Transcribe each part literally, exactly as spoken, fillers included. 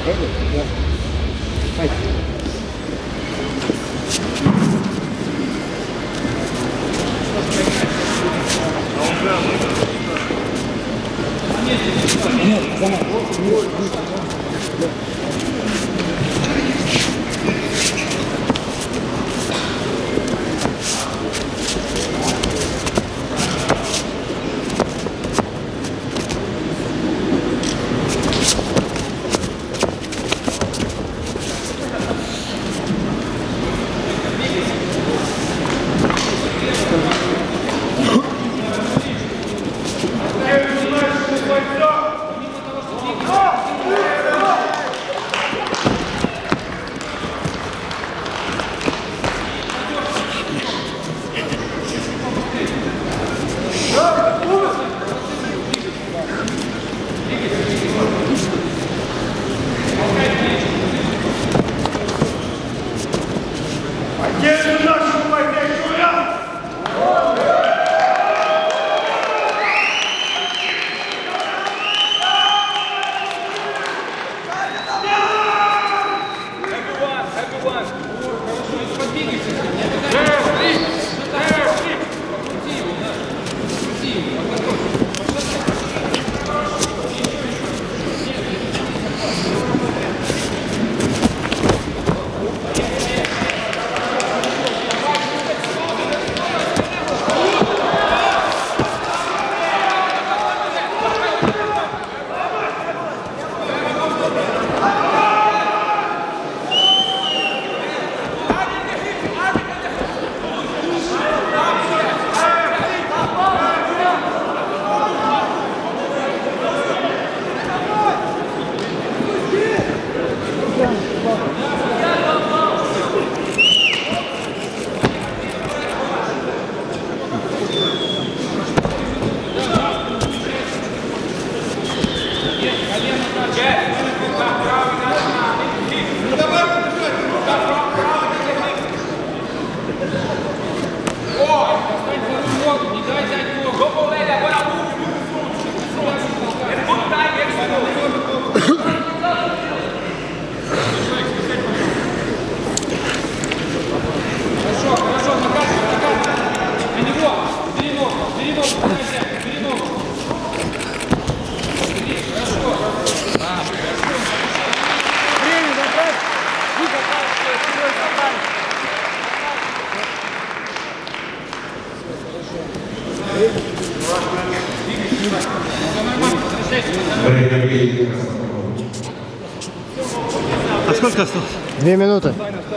А сколько осталось? Две минуты.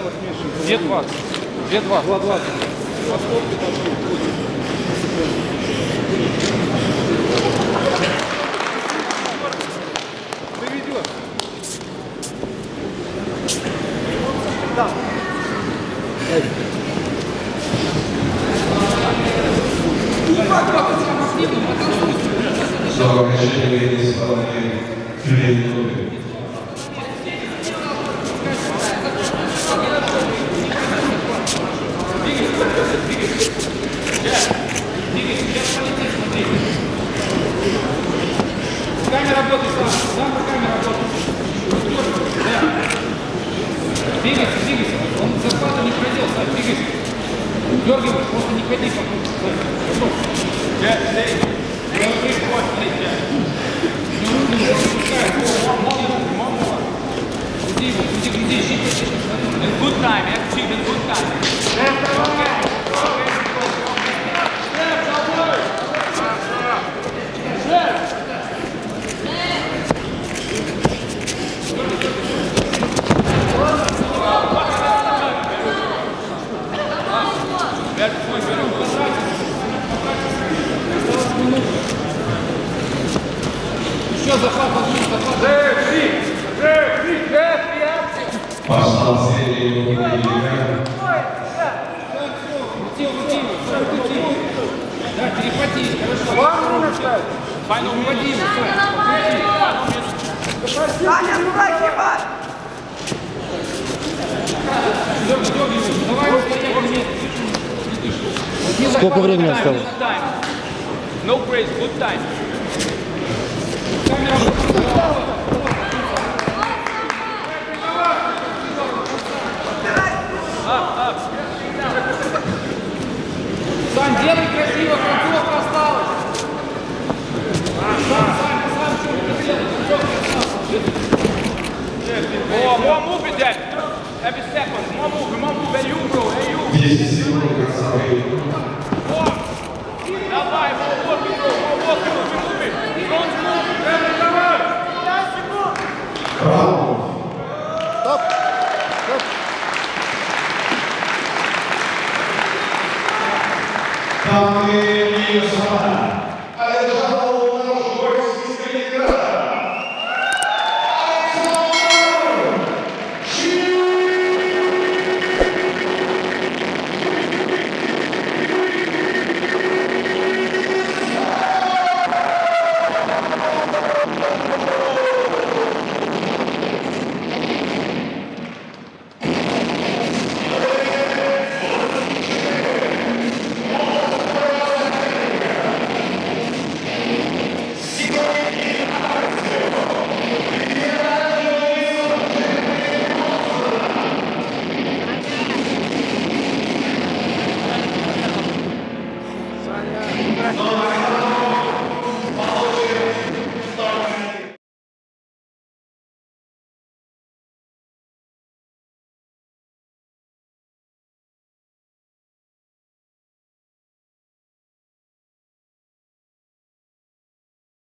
Две двадцать. Две двадцать. Доведет. Да. Камера работает, сам камера работает. Двигайся, двигайся. Он захвата не пройдел, сам двигайся. Дергай, просто не ходи. Good time, actually, good time. Еще захват, захват. Жив, жив, жив, жив, пошла серия. Да, перехватись, хорошо. Файну уводи. Аня, туда киба! Сколько времени осталось? No praise, good time. Daddy. Every second. More move, more move. Hey, you, bro. Hey, you. десять секунд, красава.